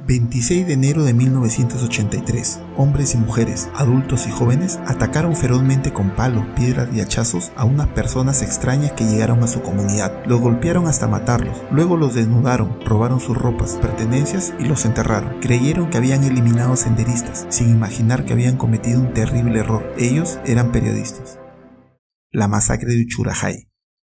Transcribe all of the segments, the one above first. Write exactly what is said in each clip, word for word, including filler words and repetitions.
veintiséis de enero de mil novecientos ochenta y tres. Hombres y mujeres, adultos y jóvenes atacaron ferozmente con palos, piedras y hachazos a unas personas extrañas que llegaron a su comunidad. Los golpearon hasta matarlos, luego los desnudaron, robaron sus ropas, pertenencias y los enterraron. Creyeron que habían eliminado senderistas, sin imaginar que habían cometido un terrible error. Ellos eran periodistas. La masacre de Uchurajay.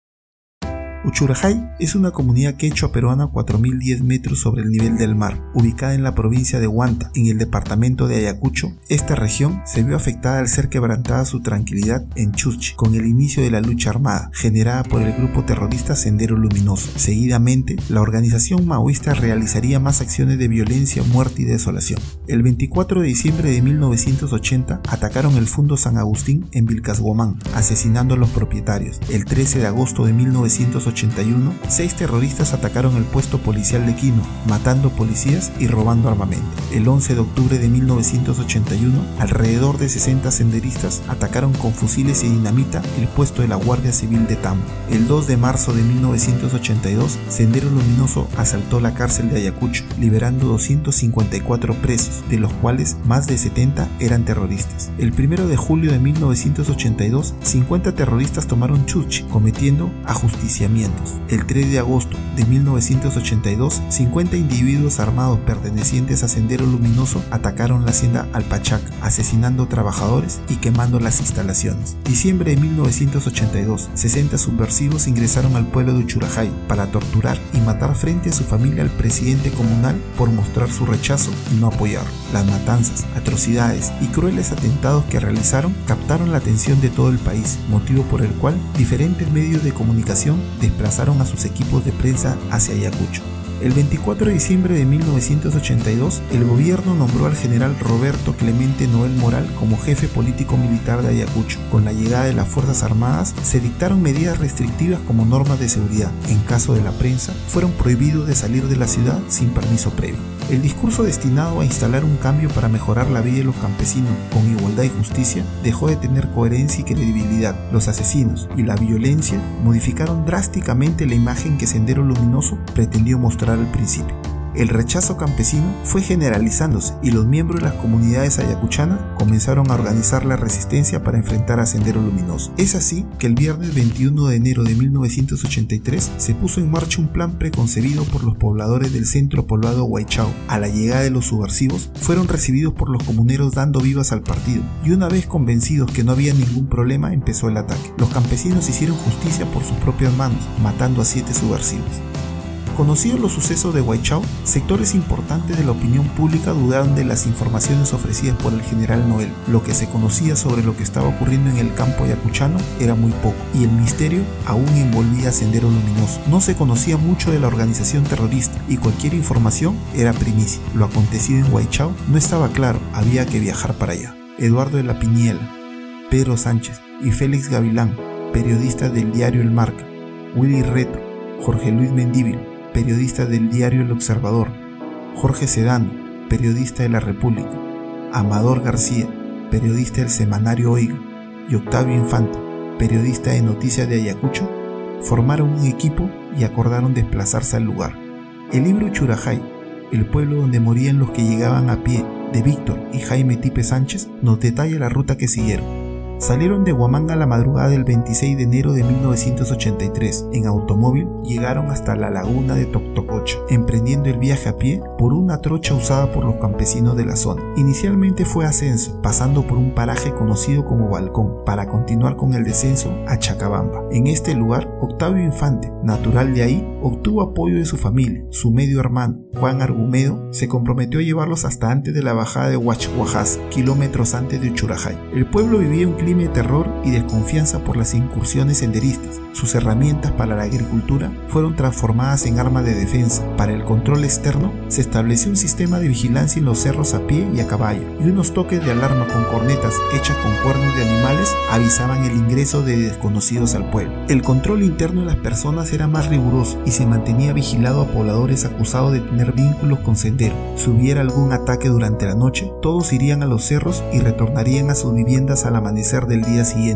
Uchurajay es una comunidad quechua peruana a cuatro mil diez metros sobre el nivel del mar, ubicada en la provincia de Huanta, en el departamento de Ayacucho. Esta región se vio afectada al ser quebrantada su tranquilidad en Chuschi, con el inicio de la lucha armada, generada por el grupo terrorista Sendero Luminoso. Seguidamente, la organización maoísta realizaría más acciones de violencia, muerte y desolación. El veinticuatro de diciembre de mil novecientos ochenta, atacaron el Fundo San Agustín en Vilcashuamán, asesinando a los propietarios. El trece de agosto de mil novecientos ochenta y uno, seis terroristas atacaron el puesto policial de Quino, matando policías y robando armamento. El once de octubre de mil novecientos ochenta y uno, alrededor de sesenta senderistas atacaron con fusiles y dinamita el puesto de la Guardia Civil de Tambo. El dos de marzo de mil novecientos ochenta y dos, Sendero Luminoso asaltó la cárcel de Ayacucho, liberando doscientos cincuenta y cuatro presos, de los cuales más de setenta eran terroristas. El primero de julio de mil novecientos ochenta y dos, cincuenta terroristas tomaron Chuschi, cometiendo ajusticiamientos. El tres de agosto de mil novecientos ochenta y dos, cincuenta individuos armados pertenecientes a Sendero Luminoso atacaron la hacienda Alpachac, asesinando trabajadores y quemando las instalaciones. Diciembre de mil novecientos ochenta y dos, sesenta subversivos ingresaron al pueblo de Uchurajay para torturar y matar frente a su familia al presidente comunal por mostrar su rechazo y no apoyarlo. Las matanzas, atrocidades y crueles atentados que realizaron captaron la atención de todo el país, motivo por el cual diferentes medios de comunicación desplazaron a sus equipos de prensa hacia Ayacucho. El veinticuatro de diciembre de mil novecientos ochenta y dos, el gobierno nombró al general Roberto Clemente Noel Moral como jefe político-militar de Ayacucho. Con la llegada de las Fuerzas Armadas, se dictaron medidas restrictivas como normas de seguridad. En caso de la prensa, fueron prohibidos de salir de la ciudad sin permiso previo. El discurso destinado a instalar un cambio para mejorar la vida de los campesinos con igualdad y justicia dejó de tener coherencia y credibilidad. Los asesinos y la violencia modificaron drásticamente la imagen que Sendero Luminoso pretendió mostrar al principio. El rechazo campesino fue generalizándose y los miembros de las comunidades ayacuchanas comenzaron a organizar la resistencia para enfrentar a Sendero Luminoso. Es así que el viernes veintiuno de enero de mil novecientos ochenta y tres se puso en marcha un plan preconcebido por los pobladores del centro poblado Huaychao. A la llegada de los subversivos, fueron recibidos por los comuneros dando vivas al partido, y una vez convencidos que no había ningún problema, empezó el ataque. Los campesinos hicieron justicia por sus propias manos, matando a siete subversivos. Conocidos los sucesos de Huaychao, sectores importantes de la opinión pública dudaron de las informaciones ofrecidas por el general Noel. Lo que se conocía sobre lo que estaba ocurriendo en el campo ayacuchano era muy poco, y el misterio aún envolvía a Sendero Luminoso. No se conocía mucho de la organización terrorista, y cualquier información era primicia. Lo acontecido en Huaychao no estaba claro, había que viajar para allá. Eduardo de la Piñela, Pedro Sánchez y Félix Gavilán, periodistas del diario El Marca, Willy Reto, Jorge Luis Mendívil, periodista del diario El Observador, Jorge Sedano, periodista de La República, Amador García, periodista del semanario Oiga, y Octavio Infante, periodista de Noticias de Ayacucho, formaron un equipo y acordaron desplazarse al lugar. El libro Uchurajay, el pueblo donde morían los que llegaban a pie, de Víctor y Jaime Tipe Sánchez, nos detalla la ruta que siguieron. Salieron de Huamanga a la madrugada del veintiséis de enero de mil novecientos ochenta y tres. En automóvil llegaron hasta la laguna de Toctococha, emprendiendo el viaje a pie por una trocha usada por los campesinos de la zona. Inicialmente fue ascenso, pasando por un paraje conocido como Balcón, para continuar con el descenso a Chacabamba. En este lugar, Octavio Infante, natural de ahí, obtuvo apoyo de su familia. Su medio hermano, Juan Argumedo, se comprometió a llevarlos hasta antes de la bajada de Huachhuajas, kilómetros antes de Uchurajay. El pueblo vivía un clima de terror y desconfianza por las incursiones senderistas. Sus herramientas para la agricultura fueron transformadas en armas de defensa. Para el control externo, se estableció un sistema de vigilancia en los cerros a pie y a caballo, y unos toques de alarma con cornetas hechas con cuernos de animales avisaban el ingreso de desconocidos al pueblo. El control interno de las personas era más riguroso y se mantenía vigilado a pobladores acusados de tener vínculos con Sendero. Si hubiera algún ataque durante la noche, todos irían a los cerros y retornarían a sus viviendas al amanecer del día siguiente.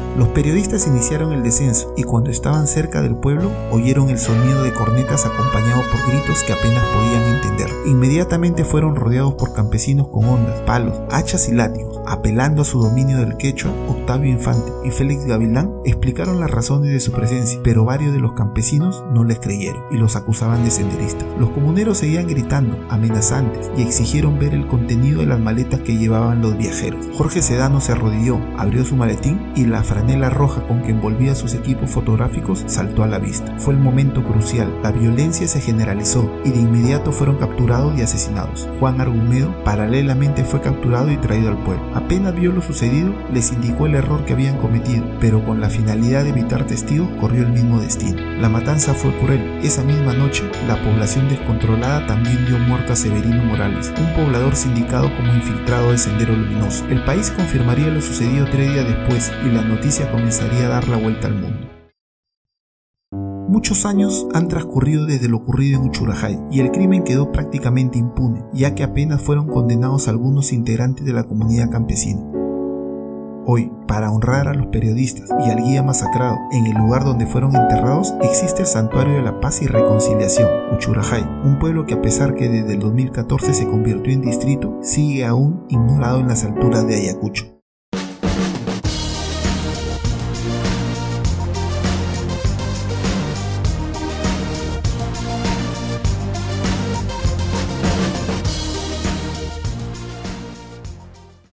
Los periodistas iniciaron el descenso y cuando estaban cerca del pueblo oyeron el sonido de cornetas acompañado por gritos que apenas podían entender. Inmediatamente fueron rodeados por campesinos con hondas, palos, hachas y látigos. Apelando a su dominio del quechua, Octavio Infante y Félix Gavilán explicaron las razones de su presencia, pero varios de los campesinos no les creyeron y los acusaban de senderistas. Los comuneros seguían gritando, amenazantes, y exigieron ver el contenido de las maletas que llevaban los viajeros. Jorge Sedano se arrodilló, abrió su maletín y la franela roja con que envolvía sus equipos fotográficos saltó a la vista. Fue el momento crucial. La violencia se generalizó y de inmediato fueron capturados y asesinados. Juan Argumedo paralelamente fue capturado y traído al pueblo. Apenas vio lo sucedido, les indicó el error que habían cometido, pero con la finalidad de evitar testigos corrió el mismo destino. La matanza fue cruel. Esa misma noche, la población descontrolada también dio muerto a Severino Morales, un poblador sindicado como infiltrado de Sendero Luminoso. El país confirmaría lo sucedido tres días después y la noticia comenzaría a dar la vuelta al mundo. Muchos años han transcurrido desde lo ocurrido en Uchurajay y el crimen quedó prácticamente impune, ya que apenas fueron condenados algunos integrantes de la comunidad campesina. Hoy, para honrar a los periodistas y al guía masacrado en el lugar donde fueron enterrados, existe el Santuario de la Paz y Reconciliación, Uchurajay, un pueblo que a pesar que desde el dos mil catorce se convirtió en distrito, sigue aún ignorado en las alturas de Ayacucho.